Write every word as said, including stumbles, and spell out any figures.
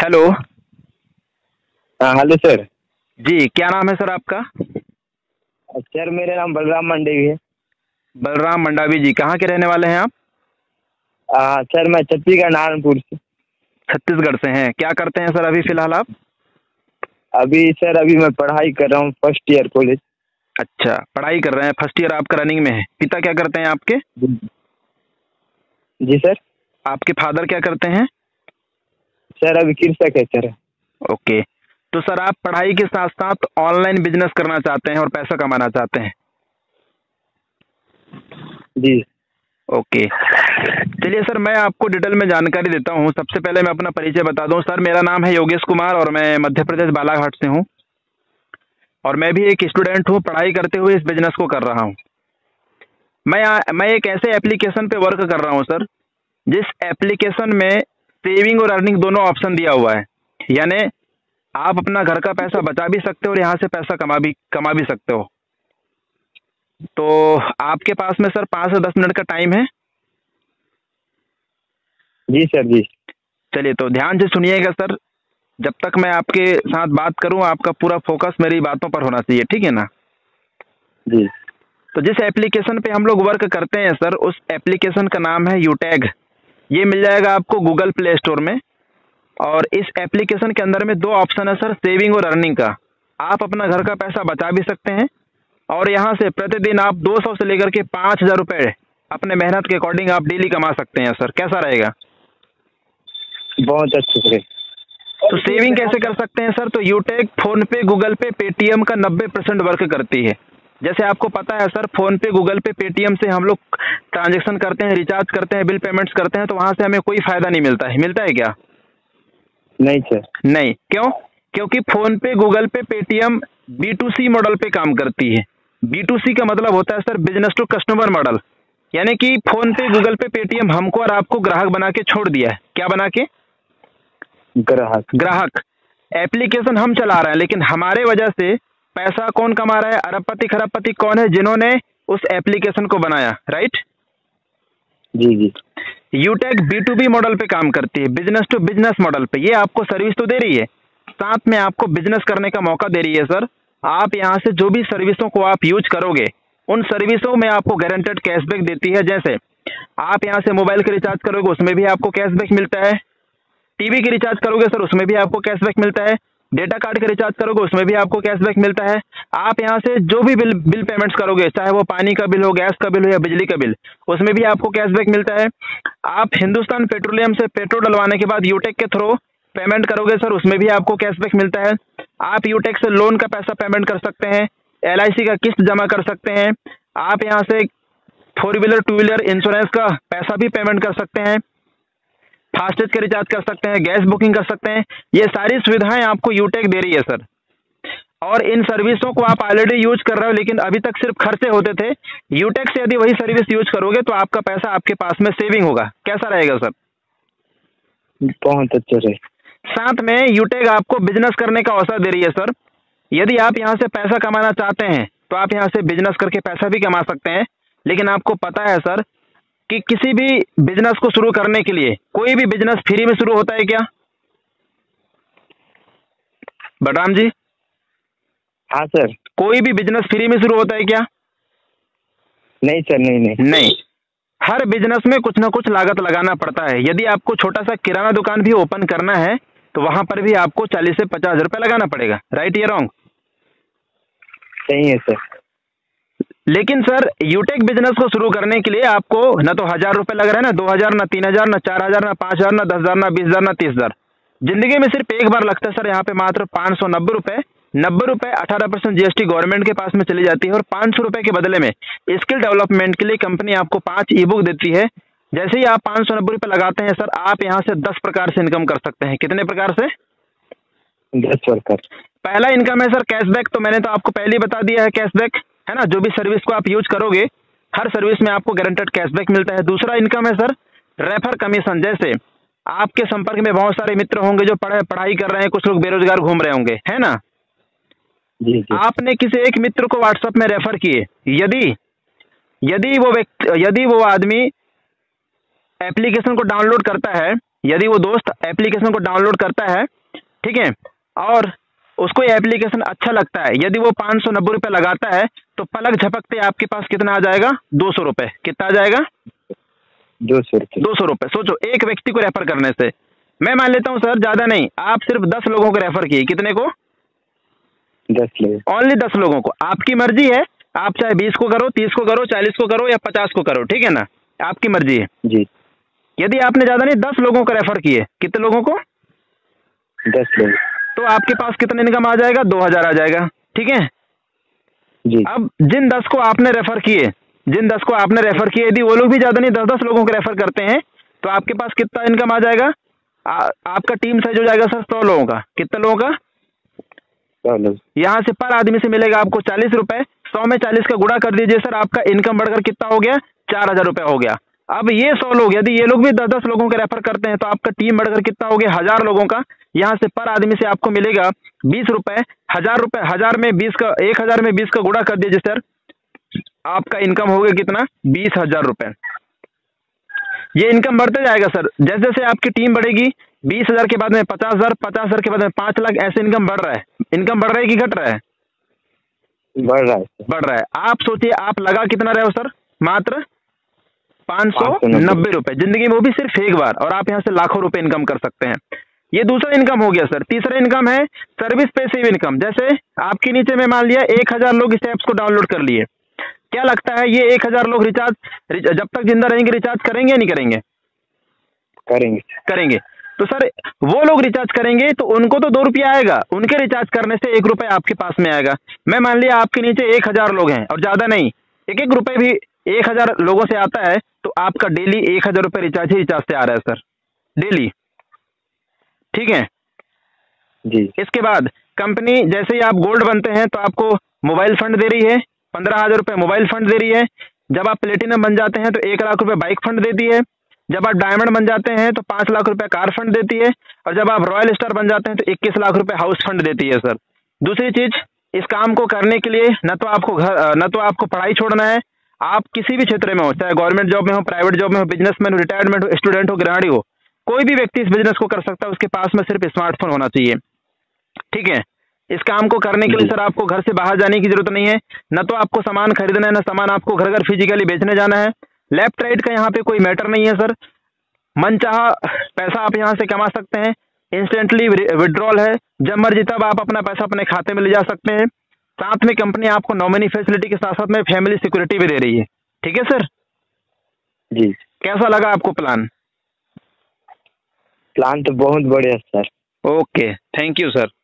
Hello. हाँ hello sir. जी, क्या नाम है सर आपका? सर मेरा नाम बलराम मंडवी है। बलराम मंडावी जी, कहाँ के रहने वाले हैं आप? आ, सर मैं छत्तीसगढ़ नारायणपुर से। छत्तीसगढ़ से हैं। क्या करते हैं सर अभी फिलहाल आप? अभी सर अभी मैं पढ़ाई कर रहा हूँ फर्स्ट ईयर कॉलेज। अच्छा, पढ़ाई कर रहे हैं, फर्स्ट ईयर आपका रनिंग में है। पिता क्या करते हैं आपके? जी सर। आपके फादर क्या करते हैं? सर अभी कृषक है सर। ओके, तो सर आप पढ़ाई के साथ साथ ऑनलाइन बिजनेस करना चाहते हैं और पैसा कमाना चाहते हैं। जी ओके, चलिए सर मैं आपको डिटेल में जानकारी देता हूँ। सबसे पहले मैं अपना परिचय बता दूँ। सर मेरा नाम है योगेश कुमार और मैं मध्य प्रदेश बालाघाट से हूँ और मैं भी एक स्टूडेंट हूँ, पढ़ाई करते हुए इस बिजनेस को कर रहा हूँ। मैं मैं एक ऐसे एप्लीकेशन पे वर्क कर रहा हूँ सर, जिस एप्लीकेशन में सेविंग और अर्निंग दोनों ऑप्शन दिया हुआ है। यानी आप अपना घर का पैसा बचा भी सकते हो और यहाँ से पैसा कमा भी कमा भी सकते हो। तो आपके पास में सर पाँच से दस मिनट का टाइम है? जी सर जी। चलिए तो ध्यान से सुनिएगा सर। जब तक मैं आपके साथ बात करूं आपका पूरा फोकस मेरी बातों पर होना चाहिए, ठीक है ना? जी। तो जिस एप्लीकेशन पे हम लोग वर्क करते हैं सर, उस एप्लीकेशन का नाम है यूटैग। ये मिल जाएगा आपको गूगल प्ले स्टोर में। और इस एप्लीकेशन के अंदर में दो ऑप्शन है सर, सेविंग और अर्निंग का। आप अपना घर का पैसा बचा भी सकते हैं और यहाँ से प्रतिदिन आप दो सौ से लेकर के पाँच हजार रुपये अपने मेहनत के अकॉर्डिंग आप डेली कमा सकते हैं सर। कैसा रहेगा? बहुत अच्छे से। तो सेविंग कैसे कर सकते हैं सर? तो यूटेक PhonePe, Google Pay, Paytm का नब्बे परसेंट वर्क करती है। जैसे आपको पता है sir, PhonePe, Google Pay, Paytm से हम लोग ट्रांजैक्शन करते हैं, रिचार्ज करते हैं, बिल पेमेंट्स करते हैं, तो वहां से हमें कोई फायदा नहीं मिलता है। मिलता है क्या? नहीं सर। नहीं। क्यों? क्योंकि फोन पे, Google Pay, Paytm B to C model पे काम करती है। बी टू सी का मतलब होता है sir business to customer model. यानी कि फोन पे, गूगल पे, पेटीएम हमको और आपको ग्राहक बना के छोड़ दिया है। क्या बना के? ग्राहक। ग्राहक। एप्लीकेशन हम चला रहे हैं, लेकिन हमारे वजह से पैसा कौन कमा रहा है? अरबपति खरबपति कौन है? जिन्होंने उस एप्लीकेशन को बनाया, राइट? जी जी। यूटेक बी टू बी मॉडल पे काम करती है, बिजनेस टू बिजनेस मॉडल पे। ये आपको सर्विस तो दे रही है, साथ में आपको बिजनेस करने का मौका दे रही है सर। आप यहाँ से जो भी सर्विसों को आप यूज करोगे, उन सर्विसों में आपको गारंटेड कैशबैक देती है। जैसे आप यहाँ से मोबाइल का रिचार्ज करोगे, उसमें भी आपको कैशबैक मिलता है। टीवी की रिचार्ज करोगे सर, उसमें भी आपको कैशबैक मिलता है। डेटा कार्ड का रिचार्ज करोगे, उसमें भी आपको कैशबैक मिलता है। आप यहाँ से जो भी बिल बिल पेमेंट्स करोगे, चाहे वो पानी का बिल हो, गैस का बिल हो या बिजली का बिल, उसमें भी आपको कैशबैक मिलता है। आप हिंदुस्तान पेट्रोलियम से पेट्रोल डलवाने के बाद यूटेक के थ्रू पेमेंट करोगे सर, उसमें भी आपको कैशबैक मिलता है। आप यूटेक से लोन का पैसा पेमेंट कर सकते हैं, एल आई सी का किस्त जमा कर सकते हैं। आप यहाँ से four wheeler two wheeler insurance का पैसा भी पेमेंट कर सकते हैं, फास्टेज का रिचार्ज कर सकते हैं, गैस बुकिंग कर सकते हैं। ये सारी सुविधाएं आपको यूटेक दे रही है सर। और इन सर्विसों को आप ऑलरेडी यूज कर रहे हो, लेकिन अभी तक सिर्फ खर्चे होते थे। यूटेक से यदि वही सर्विस यूज करोगे तो आपका पैसा आपके पास में सेविंग होगा। कैसा रहेगा सर? बहुत अच्छे से। साथ में यूटेक आपको बिजनेस करने का अवसर दे रही है सर। यदि आप यहाँ से पैसा कमाना चाहते हैं तो आप यहाँ से बिजनेस करके पैसा भी कमा सकते हैं। लेकिन आपको पता है सर कि किसी भी बिजनेस को शुरू करने के लिए कोई भी बिजनेस फ्री में शुरू होता है क्या? बलराम जी, हाँ सर। कोई भी बिजनेस फ्री में शुरू होता है क्या? नहीं सर, नहीं नहीं नहीं। हर बिजनेस में कुछ ना कुछ लागत लगाना पड़ता है। यदि आपको छोटा सा किराना दुकान भी ओपन करना है तो वहां पर भी आपको चालीस से पचास हजार रुपये लगाना पड़ेगा, राइट या रॉन्ग? सही है सर। लेकिन सर यूटेक बिजनेस को शुरू करने के लिए आपको न तो हजार रुपए लग रहे हैं, ना दो हजार, ना तीन हजार, ना चार हजार, ना पांच हजार, ना दस हजार, ना बीस हजार, ना तीस हजार। जिंदगी में सिर्फ एक बार लगता है सर। यहाँ पे मात्र पाँच सौ नब्बे रुपए नब्बे रुपए अठारह परसेंट जीएसटी गवर्नमेंट के पास में चली जाती है। और पाँच सौ रुपए के बदले में स्किल डेवलपमेंट के लिए कंपनी आपको पांच ई बुक देती है। जैसे ही आप पाँच सौ नब्बे रुपए लगाते हैं सर, आप यहाँ से दस प्रकार से इनकम कर सकते हैं। कितने प्रकार से? दस प्रकार। पहला इनकम है सर कैशबैक। तो मैंने तो आपको पहले ही बता दिया है, कैशबैक है ना। जो भी सर्विस को आप यूज करोगे, हर सर्विस में आपको गारंटेड कैशबैक मिलता है। दूसरा इनकम है सर रेफर कमीशन। जैसे आपके संपर्क में बहुत सारे मित्र होंगे जो पढ़ाई पढ़ाई कर रहे हैं, कुछ लोग बेरोजगार घूम रहे होंगे, है ना। जी जी। आपने किसी एक मित्र को व्हाट्सएप में रेफर किए, यदि यदि वो व्यक्ति यदि वो आदमी एप्लीकेशन को डाउनलोड करता है यदि वो दोस्त एप्लीकेशन को डाउनलोड करता है, ठीक है, और उसको ये एप्लीकेशन अच्छा लगता है, यदि वो पाँच सौ नब्बे रुपये लगाता है तो पलक झपकते आपके पास कितना आ जाएगा? दो सौ रुपये। कितना आ जाएगा? दो सौ रुपये। दो सौ रुपये। सोचो, एक व्यक्ति को रेफर करने से, मैं मान लेता हूँ सर ज़्यादा नहीं, आप सिर्फ दस लोगों को रेफर किए। कितने को? दस लोग। ओनली दस लोगों को। आपकी मर्जी है, आप चाहे बीस को करो, तीस को करो, चालीस को करो या पचास को करो, ठीक है ना, आपकी मर्जी है जी। यदि आपने ज़्यादा नहीं दस लोगों को रेफर किए, कितने लोगों को? दस लोग। तो आपके पास कितना इनकम आ जाएगा? दो हजार आ जाएगा, ठीक है जी। अब जिन दस को आपने रेफर किए, जिन दस को आपने रेफर किए, यदि वो लोग भी ज़्यादा नहीं दस दस लोगों को रेफर करते हैं तो आपके पास कितना इनकम आ जाएगा? आ, आपका टीम साइज हो जाएगा सर सौ लोगों का। कितने लोगों का? सौ लोग। यहाँ से पर आदमी से मिलेगा आपको चालीस रुपए। सौ में चालीस का गुणा कर दीजिए सर, आपका इनकम बढ़कर कितना हो गया? चार हजार रुपये हो गया। अब ये सौ लोग, यदि ये लोग भी दस दस लोगों को रेफर करते हैं तो आपका टीम बढ़कर कितना हो गया? हजार लोगों का। यहाँ से पर आदमी से आपको मिलेगा बीस रुपए। हजार रुपए, हजार में बीस का, एक हजार में बीस का गुणा कर दीजिए सर, आपका इनकम हो गया कितना? बीस हजार रुपये। ये इनकम बढ़ते जाएगा सर, जैसे जैसे आपकी टीम बढ़ेगी, बीस हजार के बाद में पचास हजार, पचास हजार के बाद में पाँच लाख, ऐसे इनकम बढ़ रहा है। इनकम बढ़ रहा है कि घट रहा है? बढ़ रहा है। बढ़ रहा है। आप सोचिए, आप लगा कितना रहे हो सर? मात्र पाँच सौ नब्बे रुपए, जिंदगी में वो भी सिर्फ एक बार, और आप यहाँ से लाखों रुपए इनकम कर सकते हैं। ये दूसरा इनकम हो गया सर। तीसरा इनकम है सर्विस पैसिव इनकम। जैसे आपके नीचे में मान लिया एक हजार लोग इस ऐप्स को डाउनलोड कर लिए, क्या लगता है ये एक हजार लोग रिचार्ज जब तक जिंदा रहेंगे रिचार्ज करेंगे या नहीं करेंगे? करेंगे। करेंगे। तो सर वो लोग रिचार्ज करेंगे तो उनको तो दो रुपया आएगा, उनके रिचार्ज करने से एक रुपये आपके पास में आएगा। मैं मान लिया आपके नीचे एक हजार लोग हैं और ज़्यादा नहीं, एक एक रुपये भी एक हजार लोगों से आता है तो आपका डेली एक हजार रुपये रिचार्ज ही रिचार्ज से आ रहा है सर, डेली, ठीक है जी। इसके बाद कंपनी जैसे ही आप गोल्ड बनते हैं तो आपको मोबाइल फंड दे रही है, पंद्रह हजार रुपये मोबाइल फंड दे रही है। जब आप प्लेटिनम बन जाते हैं तो एक लाख रुपए बाइक फंड देती है। जब आप डायमंड बन जाते हैं तो पाँच लाख रुपए कार फंड देती है। और जब आप रॉयल स्टार बन जाते हैं तो इक्कीस लाख रुपए हाउस फंड देती है सर। दूसरी चीज, इस काम को करने के लिए न तो आपको घर न तो आपको पढ़ाई छोड़ना है, आप किसी भी क्षेत्र में हो, चाहे गवर्नमेंट जॉब में हो, प्राइवेट जॉब में हो, बिजनेसमैन हो, रिटायरमेंट हो, स्टूडेंट हो, गृहिणी हो, कोई भी व्यक्ति इस बिजनेस को कर सकता है। उसके पास में सिर्फ स्मार्टफोन होना चाहिए, ठीक है। इस काम को करने के लिए सर आपको घर से बाहर जाने की जरूरत नहीं है, न तो आपको सामान खरीदना है, न सामान आपको घर घर फिजिकली बेचने जाना है। लेफ्ट राइट का यहाँ पे कोई मैटर नहीं है सर। मनचाहा पैसा आप यहाँ से कमा सकते हैं, इंस्टेंटली विड्रॉल है, जब मर्जी तब आप अपना पैसा अपने खाते में ले जा सकते हैं। साथ में कंपनी आपको नॉमिनी फैसिलिटी के साथ साथ में फैमिली सिक्योरिटी भी दे रही है, ठीक है सर जी। कैसा लगा आपको प्लान? प्लान तो बहुत बढ़िया सर। Okay, thank you sir.